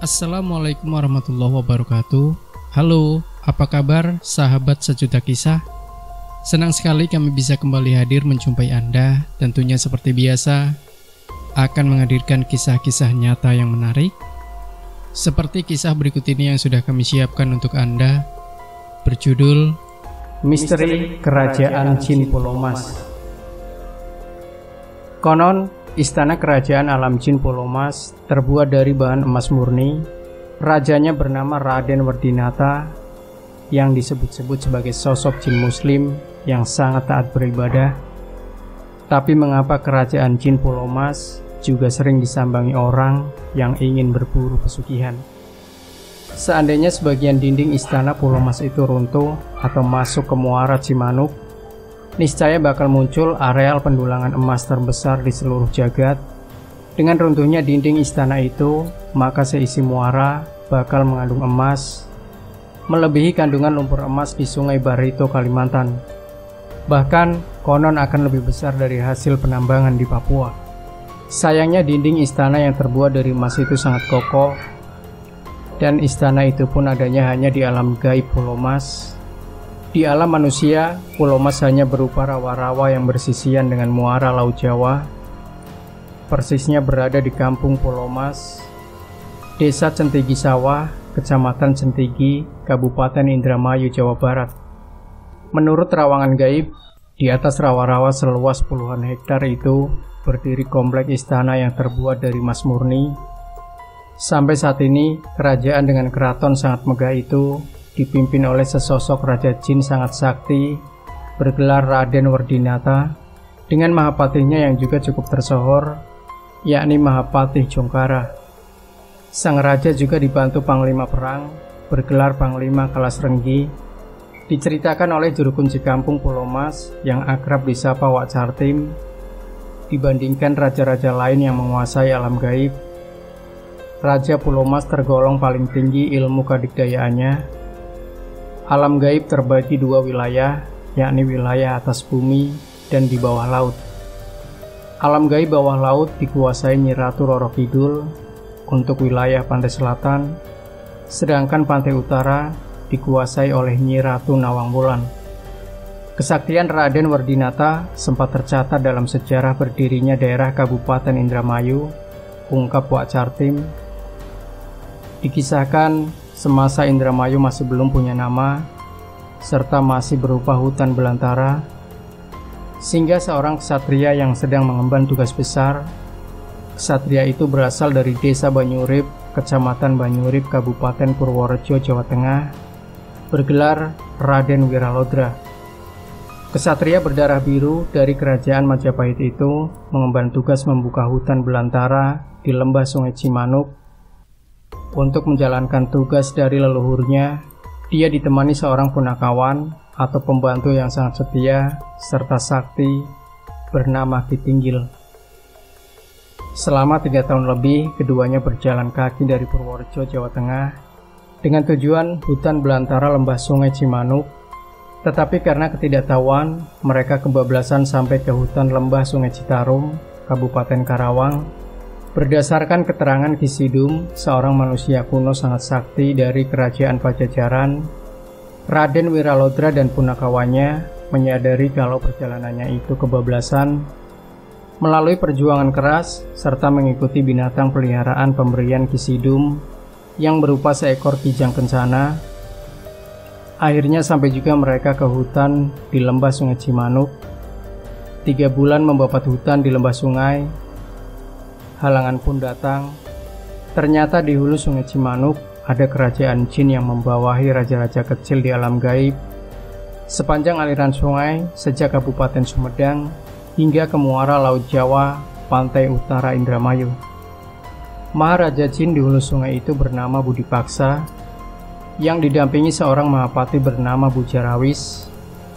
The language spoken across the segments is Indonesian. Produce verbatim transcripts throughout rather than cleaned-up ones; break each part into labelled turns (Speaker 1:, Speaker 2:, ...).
Speaker 1: Assalamualaikum warahmatullahi wabarakatuh. Halo, apa kabar sahabat sejuta kisah? Senang sekali kami bisa kembali hadir menjumpai Anda. Tentunya seperti biasa akan menghadirkan kisah-kisah nyata yang menarik, seperti kisah berikut ini yang sudah kami siapkan untuk Anda, berjudul
Speaker 2: Misteri Kerajaan Jin Pulau Mas. Konon, istana kerajaan alam jin Pulau Mas terbuat dari bahan emas murni. Rajanya bernama Raden Werdinata, yang disebut-sebut sebagai sosok jin muslim yang sangat taat beribadah. Tapi mengapa kerajaan jin Pulau Mas juga sering disambangi orang yang ingin berburu pesugihan? Seandainya sebagian dinding istana Pulau Mas itu runtuh atau masuk ke muara Cimanuk, niscaya bakal muncul areal pendulangan emas terbesar di seluruh jagat. Dengan runtuhnya dinding istana itu, maka seisi muara bakal mengandung emas, melebihi kandungan lumpur emas di Sungai Barito, Kalimantan. Bahkan, konon akan lebih besar dari hasil penambangan di Papua. Sayangnya dinding istana yang terbuat dari emas itu sangat kokoh, dan istana itu pun adanya hanya di alam gaib Pulau Mas. Di alam manusia, Pulau Mas hanya berupa rawa-rawa yang bersisian dengan muara Laut Jawa. Persisnya berada di kampung Pulau Mas, Desa Centigi Sawah, Kecamatan Centigi, Kabupaten Indramayu, Jawa Barat. Menurut rawangan gaib, di atas rawa-rawa seluas puluhan hektar itu berdiri komplek istana yang terbuat dari emas murni. Sampai saat ini, kerajaan dengan keraton sangat megah itu dipimpin oleh sesosok raja jin sangat sakti bergelar Raden Werdinata dengan mahapatihnya yang juga cukup tersohor, yakni Mahapatih Jongkara. Sang raja juga dibantu panglima perang bergelar Panglima Kalasrenggi. Diceritakan oleh juru kunci kampung Pulau Mas yang akrab disapa Wak Cartim, dibandingkan raja-raja lain yang menguasai alam gaib, Raja Pulau Mas tergolong paling tinggi ilmu kadikdayaannya. Alam gaib terbagi dua wilayah, yakni wilayah atas bumi dan di bawah laut. Alam gaib bawah laut dikuasai Nyi Ratu Roro Kidul untuk wilayah pantai selatan, sedangkan pantai utara dikuasai oleh Nyi Ratu Nawang Wulan. Kesaktian Raden Werdinata sempat tercatat dalam sejarah berdirinya daerah Kabupaten Indramayu, ungkap Wak Cartim. Dikisahkan semasa Indramayu masih belum punya nama, serta masih berupa hutan belantara, sehingga seorang ksatria yang sedang mengemban tugas besar. Ksatria itu berasal dari Desa Banyurip, Kecamatan Banyurip, Kabupaten Purworejo, Jawa Tengah, bergelar Raden Wiralodra. Ksatria berdarah biru dari kerajaan Majapahit itu mengemban tugas membuka hutan belantara di lembah Sungai Cimanuk. Untuk menjalankan tugas dari leluhurnya, dia ditemani seorang punakawan atau pembantu yang sangat setia serta sakti bernama Ki Tinggil. Selama tiga tahun lebih, keduanya berjalan kaki dari Purworejo, Jawa Tengah, dengan tujuan hutan belantara lembah Sungai Cimanuk. Tetapi karena ketidaktahuan, mereka kebablasan sampai ke hutan lembah Sungai Citarum, Kabupaten Karawang. Berdasarkan keterangan Ki Sidum, seorang manusia kuno sangat sakti dari kerajaan Pajajaran, Raden Wiralodra dan punakawannya menyadari kalau perjalanannya itu kebablasan. Melalui perjuangan keras serta mengikuti binatang peliharaan pemberian Ki Sidum yang berupa seekor kijang kencana, akhirnya sampai juga mereka ke hutan di lembah Sungai Cimanuk. Tiga bulan membabat hutan di lembah sungai, halangan pun datang. Ternyata di hulu Sungai Cimanuk ada kerajaan jin yang membawahi raja-raja kecil di alam gaib. Sepanjang aliran sungai, sejak Kabupaten Sumedang hingga ke muara Laut Jawa, pantai utara Indramayu. Maharaja jin di hulu sungai itu bernama Budi Paksa, yang didampingi seorang mahapati bernama Bujarawis.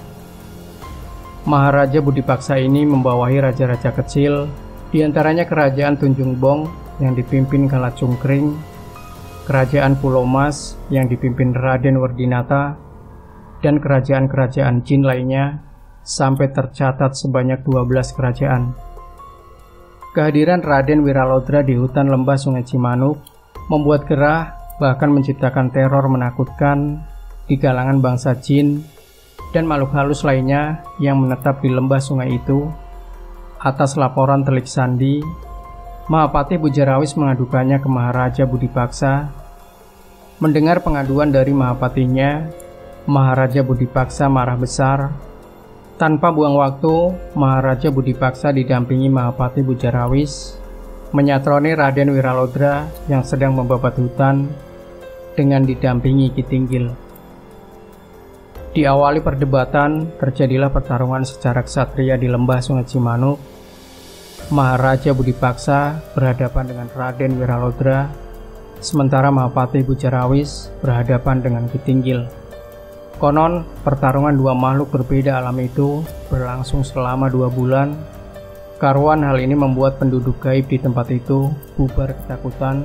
Speaker 2: Maharaja Budi Paksa ini membawahi raja-raja kecil, di antaranya Kerajaan Tunjung Bong yang dipimpin Kala Cungkring, Kerajaan Pulau Mas yang dipimpin Raden Werdinata, dan kerajaan-kerajaan jin lainnya, sampai tercatat sebanyak dua belas kerajaan. Kehadiran Raden Wiralodra di hutan lembah Sungai Cimanuk membuat gerah, bahkan menciptakan teror menakutkan di kalangan bangsa jin dan makhluk halus lainnya yang menetap di lembah sungai itu. Atas laporan Telik Sandi, Mahapati Bujarawis mengadukannya ke Maharaja Budipaksa. Mendengar pengaduan dari Mahapatinya, Maharaja Budipaksa marah besar. Tanpa buang waktu, Maharaja Budipaksa didampingi Mahapati Bujarawis menyatroni Raden Wiralodra yang sedang membabat hutan dengan didampingi Ki Tinggil. Diawali perdebatan, terjadilah pertarungan secara ksatria di lembah Sungai Cimanuk. Maharaja Budipaksa berhadapan dengan Raden Wiralodra, sementara Mahapati Bujarawis berhadapan dengan Ki Tinggil. Konon, pertarungan dua makhluk berbeda alam itu berlangsung selama dua bulan. Karuan hal ini membuat penduduk gaib di tempat itu bubar ketakutan.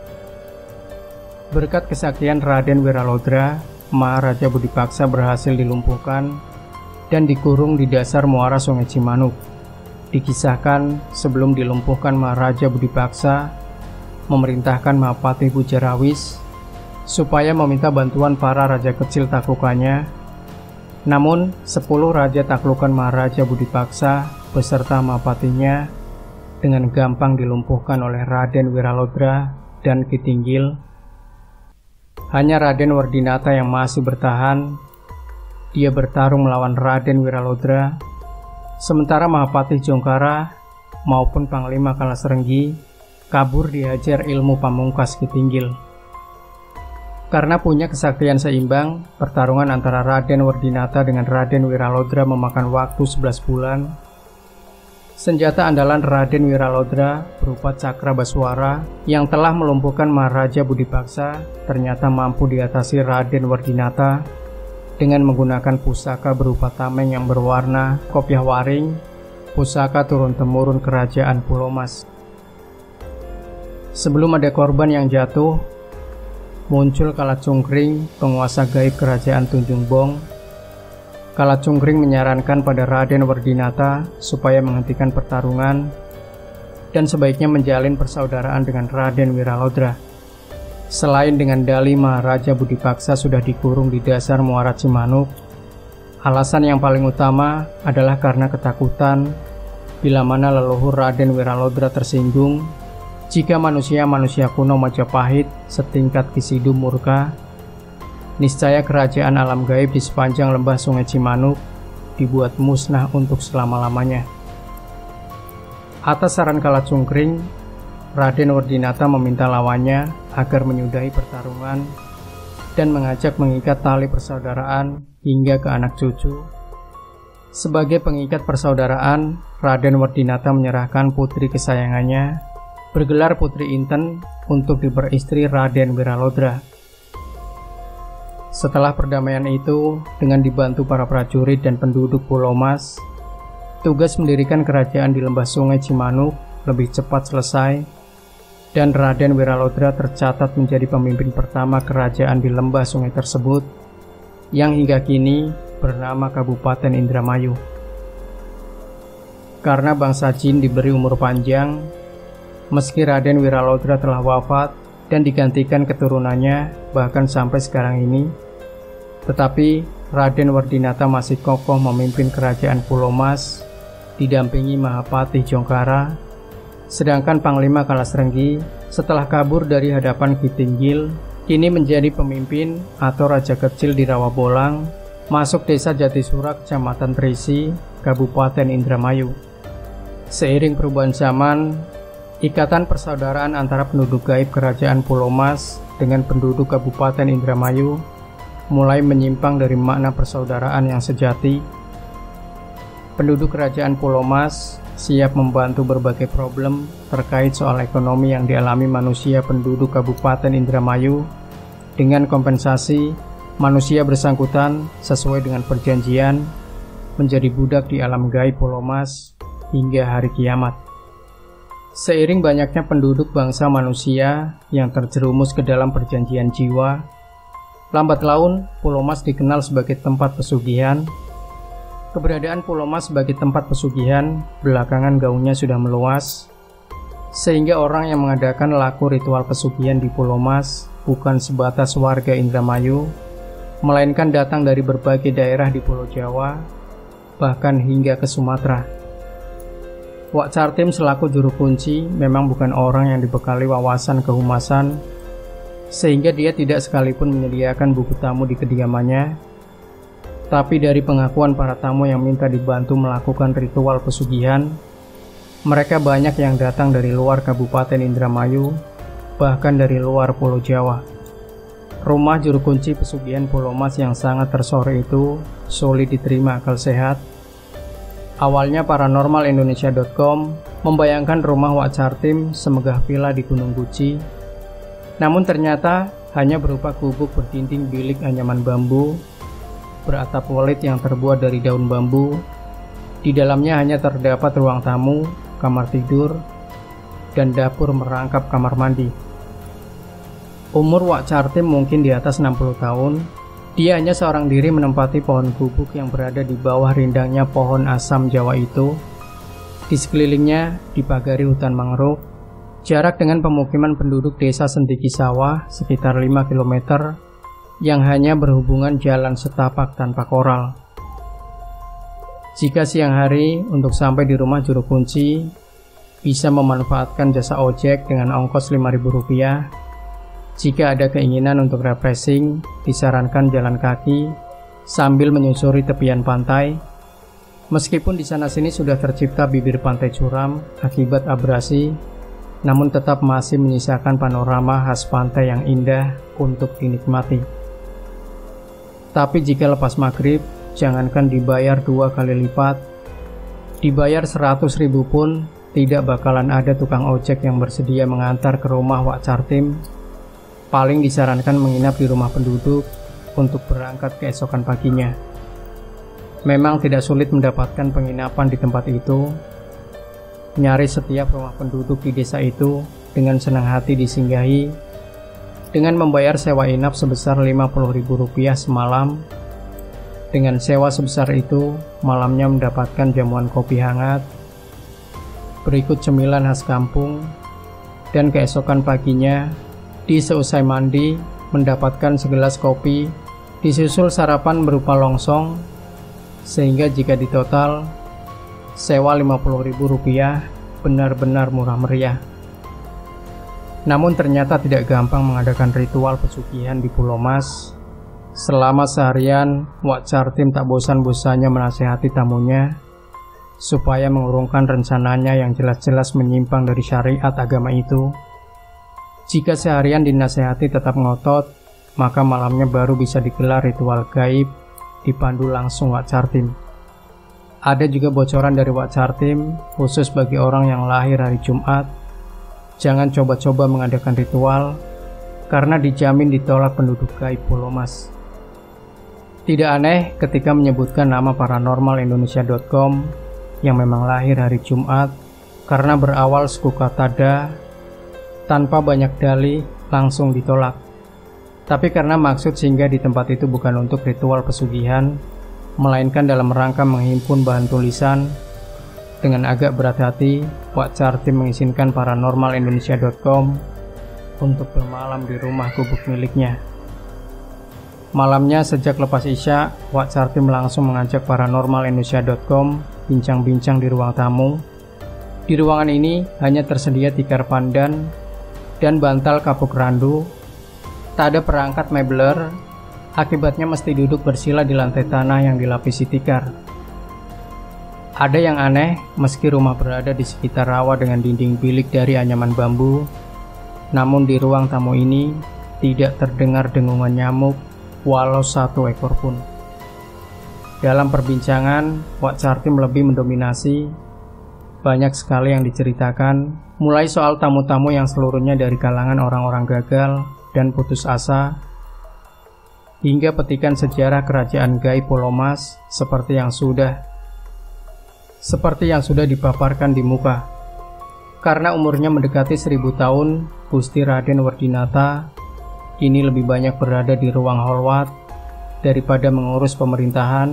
Speaker 2: Berkat kesaktian Raden Wiralodra, Maharaja Budipaksa berhasil dilumpuhkan dan dikurung di dasar muara Sungai Cimanuk. Dikisahkan sebelum dilumpuhkan, Maharaja Budipaksa memerintahkan Mahapati Bujarawis supaya meminta bantuan para raja kecil taklukannya. Namun, sepuluh raja taklukan Maharaja Budipaksa beserta Mahapatinya dengan gampang dilumpuhkan oleh Raden Wiralodra dan Ki Tinggil. Hanya Raden Wardinata yang masih bertahan. Dia bertarung melawan Raden Wiralodra, sementara Mahapati Jongkara maupun Panglima Kalasrenggi kabur dihajar ilmu pamungkas Ki Tinggil. Karena punya kesaktian seimbang, pertarungan antara Raden Wardinata dengan Raden Wiralodra memakan waktu sebelas bulan. Senjata andalan Raden Wiralodra berupa cakra baswara yang telah melumpuhkan Maharaja Budipaksa ternyata mampu diatasi Raden Wardinata dengan menggunakan pusaka berupa tameng yang berwarna kopiah waring, pusaka turun-temurun kerajaan Pulau Mas. Sebelum ada korban yang jatuh, muncul Kalacungkring, penguasa gaib kerajaan Tunjung Bong. Kalacungkring menyarankan pada Raden Wardinata supaya menghentikan pertarungan dan sebaiknya menjalin persaudaraan dengan Raden Wiralodra. Selain dengan dalih Maharaja Budipaksa sudah dikurung di dasar muara Cimanuk, alasan yang paling utama adalah karena ketakutan bila mana leluhur Raden Wiralodra tersinggung jika manusia-manusia kuno Majapahit setingkat Kisidum murka. Niscaya kerajaan alam gaib di sepanjang lembah Sungai Cimanuk dibuat musnah untuk selama-lamanya. Atas saran Kalacungkring, Raden Wardinata meminta lawannya agar menyudahi pertarungan dan mengajak mengikat tali persaudaraan hingga ke anak cucu. Sebagai pengikat persaudaraan, Raden Wardinata menyerahkan putri kesayangannya, bergelar Putri Inten, untuk diperistri Raden Wiralodra. Setelah perdamaian itu, dengan dibantu para prajurit dan penduduk Pulau Mas, tugas mendirikan kerajaan di lembah Sungai Cimanuk lebih cepat selesai, dan Raden Wiralodra tercatat menjadi pemimpin pertama kerajaan di lembah sungai tersebut, yang hingga kini bernama Kabupaten Indramayu. Karena bangsa jin diberi umur panjang, meski Raden Wiralodra telah wafat dan digantikan keturunannya bahkan sampai sekarang ini, tetapi Raden Wardinata masih kokoh memimpin kerajaan Pulau Mas didampingi Mahapati Jongkara, sedangkan Panglima Kalasrenggi setelah kabur dari hadapan Ki Tinggil kini menjadi pemimpin atau raja kecil di Rawabolang, masuk desa Jatisura, Kecamatan Trisi, Kabupaten Indramayu. Seiring perubahan zaman, ikatan persaudaraan antara penduduk gaib kerajaan Pulau Mas dengan penduduk Kabupaten Indramayu mulai menyimpang dari makna persaudaraan yang sejati. Penduduk kerajaan Pulau Mas siap membantu berbagai problem terkait soal ekonomi yang dialami manusia penduduk Kabupaten Indramayu dengan kompensasi manusia bersangkutan sesuai dengan perjanjian menjadi budak di alam gaib Pulau Mas hingga hari kiamat. Seiring banyaknya penduduk bangsa manusia yang terjerumus ke dalam perjanjian jiwa, lambat laun Pulau Mas dikenal sebagai tempat pesugihan. Keberadaan Pulau Mas sebagai tempat pesugihan belakangan gaungnya sudah meluas. sehingga orang yang mengadakan laku ritual pesugihan di Pulau Mas bukan sebatas warga Indramayu, melainkan datang dari berbagai daerah di Pulau Jawa, bahkan hingga ke Sumatera. Wak Cartim selaku juru kunci memang bukan orang yang dibekali wawasan kehumasan, sehingga dia tidak sekalipun menyediakan buku tamu di kediamannya. Tapi dari pengakuan para tamu yang minta dibantu melakukan ritual pesugihan, mereka banyak yang datang dari luar Kabupaten Indramayu, bahkan dari luar Pulau Jawa. Rumah juru kunci pesugihan Pulau Mas yang sangat tersohor itu sulit diterima akal sehat. Awalnya paranormal indonesia dot com membayangkan rumah Wak Cartim semegah villa di Gunung Guci, namun ternyata hanya berupa gubuk berdinding bilik anyaman bambu, beratap walit yang terbuat dari daun bambu. Di dalamnya hanya terdapat ruang tamu, kamar tidur, dan dapur merangkap kamar mandi. Umur Wak Cartim mungkin di atas enam puluh tahun. Dia hanya seorang diri menempati pohon gubuk yang berada di bawah rindangnya pohon asam Jawa itu. Di sekelilingnya dipagari hutan mangrove. Jarak dengan pemukiman penduduk desa Sentiki Sawah sekitar lima kilometer yang hanya berhubungan jalan setapak tanpa koral. Jika siang hari untuk sampai di rumah juru kunci bisa memanfaatkan jasa ojek dengan ongkos lima ribu rupiah. Jika ada keinginan untuk refreshing, disarankan jalan kaki sambil menyusuri tepian pantai. Meskipun di sana-sini sudah tercipta bibir pantai curam akibat abrasi, namun tetap masih menyisakan panorama khas pantai yang indah untuk dinikmati. Tapi jika lepas maghrib, jangankan dibayar dua kali lipat, dibayar seratus ribu pun tidak bakalan ada tukang ojek yang bersedia mengantar ke rumah Wak Cartim. Paling disarankan menginap di rumah penduduk untuk berangkat keesokan paginya. Memang tidak sulit mendapatkan penginapan di tempat itu. Nyaris setiap rumah penduduk di desa itu dengan senang hati disinggahi dengan membayar sewa inap sebesar lima puluh ribu rupiah semalam. Dengan sewa sebesar itu, malamnya mendapatkan jamuan kopi hangat, berikut cemilan khas kampung, dan keesokan paginya, di seusai mandi, mendapatkan segelas kopi, disusul sarapan berupa longsong, sehingga jika ditotal, sewa lima puluh ribu rupiah benar-benar murah meriah. Namun ternyata tidak gampang mengadakan ritual pesugihan di Pulau Mas. Selama seharian, Wak Cartim tak bosan-bosannya menasihati tamunya supaya mengurungkan rencananya yang jelas-jelas menyimpang dari syariat agama itu. Jika seharian dinasihati tetap ngotot, maka malamnya baru bisa digelar ritual gaib dipandu langsung Wak Cartim. Ada juga bocoran dari Wak Cartim khusus bagi orang yang lahir hari Jumat. Jangan coba-coba mengadakan ritual karena dijamin ditolak penduduk gaib Pulau Mas. Tidak aneh ketika menyebutkan nama paranormal indonesia dot com yang memang lahir hari Jumat karena berawal suku kata da, tanpa banyak dalih langsung ditolak. Tapi karena maksud singgah di tempat itu bukan untuk ritual pesugihan, melainkan dalam rangka menghimpun bahan tulisan, dengan agak berat hati, Wak Cartim mengizinkan paranormal indonesia dot com untuk bermalam di rumah gubuk miliknya. Malamnya sejak lepas Isya, Wak Cartim langsung mengajak paranormal indonesia dot com bincang-bincang di ruang tamu. Di ruangan ini hanya tersedia tikar pandan dan bantal kapuk randu. Tak ada perangkat mebler, akibatnya mesti duduk bersila di lantai tanah yang dilapisi tikar. Ada yang aneh, meski rumah berada di sekitar rawa dengan dinding bilik dari anyaman bambu, namun di ruang tamu ini tidak terdengar dengungan nyamuk walau satu ekor pun. Dalam perbincangan, Wak Cartim lebih mendominasi. Banyak sekali yang diceritakan, mulai soal tamu-tamu yang seluruhnya dari kalangan orang-orang gagal dan putus asa, hingga petikan sejarah kerajaan gaib Pulau Mas seperti yang sudah seperti yang sudah dipaparkan di muka. Karena umurnya mendekati seribu tahun, Gusti Raden Werdinata kini lebih banyak berada di ruang holwat daripada mengurus pemerintahan.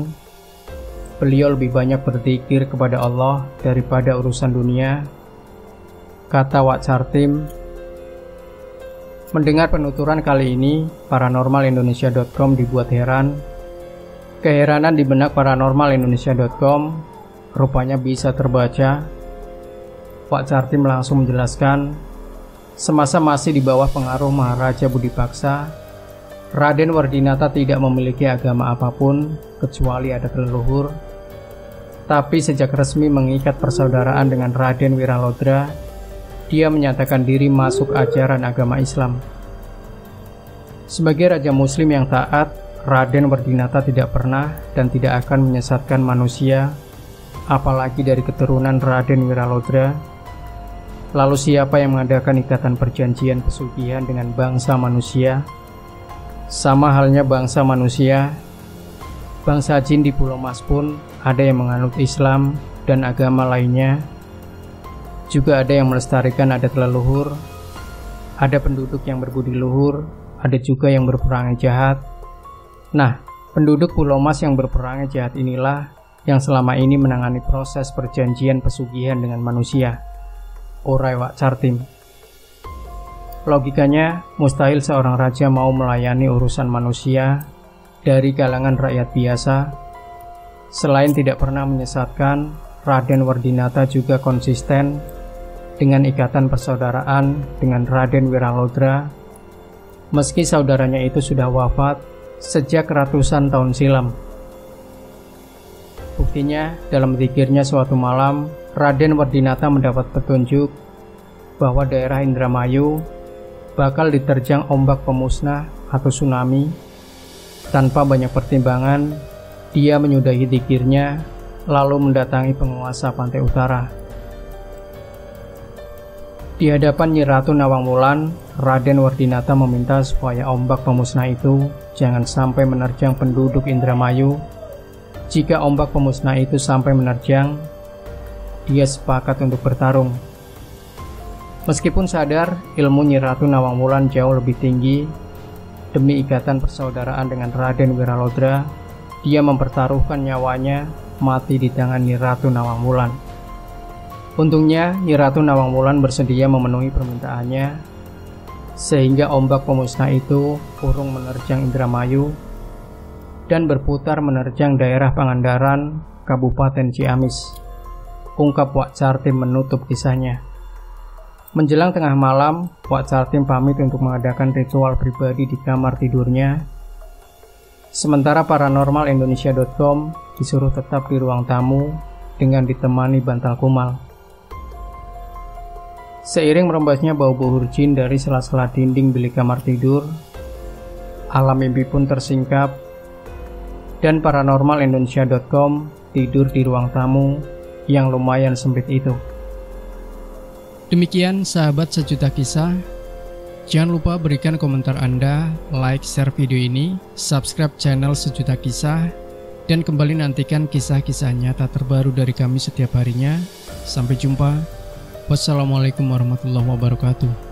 Speaker 2: Beliau lebih banyak berzikir kepada Allah daripada urusan dunia. kata Wak Cartim. Mendengar penuturan kali ini, paranormal indonesia dot com dibuat heran. Keheranan di benak paranormal indonesia dot com rupanya bisa terbaca. Wak Cartim langsung menjelaskan, semasa masih di bawah pengaruh Maharaja Budipaksa, Raden Wardinata tidak memiliki agama apapun kecuali adat leluhur. Tapi sejak resmi mengikat persaudaraan dengan Raden Wiralodra, dia menyatakan diri masuk ajaran agama Islam. Sebagai raja muslim yang taat, Raden Wardinata tidak pernah dan tidak akan menyesatkan manusia, apalagi dari keturunan Raden Wiralodra. Lalu siapa yang mengadakan ikatan perjanjian pesugihan dengan bangsa manusia? Sama halnya bangsa manusia, bangsa jin di Pulau Mas pun ada yang menganut Islam dan agama lainnya. Juga ada yang melestarikan adat leluhur, ada penduduk yang berbudi luhur, ada juga yang berperangai jahat. Nah, penduduk Pulau Mas yang berperangai jahat inilah yang selama ini menangani proses perjanjian pesugihan dengan manusia, urai Wak Cartim. Logikanya, mustahil seorang raja mau melayani urusan manusia dari kalangan rakyat biasa. Selain tidak pernah menyesatkan, Raden Wardinata juga konsisten dengan ikatan persaudaraan dengan Raden Wiralodra, meski saudaranya itu sudah wafat sejak ratusan tahun silam. Buktinya, dalam zikirnya suatu malam, Raden Wardinata mendapat petunjuk bahwa daerah Indramayu bakal diterjang ombak pemusnah atau tsunami. Tanpa banyak pertimbangan, dia menyudahi zikirnya lalu mendatangi penguasa pantai utara. Di hadapan Nyi Ratu Nawang Wulan, Raden Wardinata meminta supaya ombak pemusnah itu jangan sampai menerjang penduduk Indramayu. Jika ombak pemusnah itu sampai menerjang, dia sepakat untuk bertarung. Meskipun sadar ilmu Nyi Ratu Nawang Wulan jauh lebih tinggi, demi ikatan persaudaraan dengan Raden Wiralodra, dia mempertaruhkan nyawanya mati di tangan Nyi Ratu Nawang Wulan. Untungnya Nyi Ratu Nawang Wulan bersedia memenuhi permintaannya, sehingga ombak pemusnah itu urung menerjang Indramayu dan berputar menerjang daerah Pangandaran, Kabupaten Ciamis. Ungkap Wak Cartim menutup kisahnya. Menjelang tengah malam, Wak Cartim pamit untuk mengadakan ritual pribadi di kamar tidurnya. Sementara paranormal indonesia dot com disuruh tetap di ruang tamu dengan ditemani bantal kumal. Seiring merembasnya bau buhur jin dari sela-sela dinding bilik kamar tidur, alam mimpi pun tersingkap, dan paranormal indonesia dot com tidur di ruang tamu yang lumayan sempit itu.
Speaker 1: Demikian sahabat sejuta kisah. Jangan lupa berikan komentar Anda, like, share video ini, subscribe channel Sejuta Kisah, dan kembali nantikan kisah-kisah nyata terbaru dari kami setiap harinya. Sampai jumpa. Wassalamualaikum warahmatullahi wabarakatuh.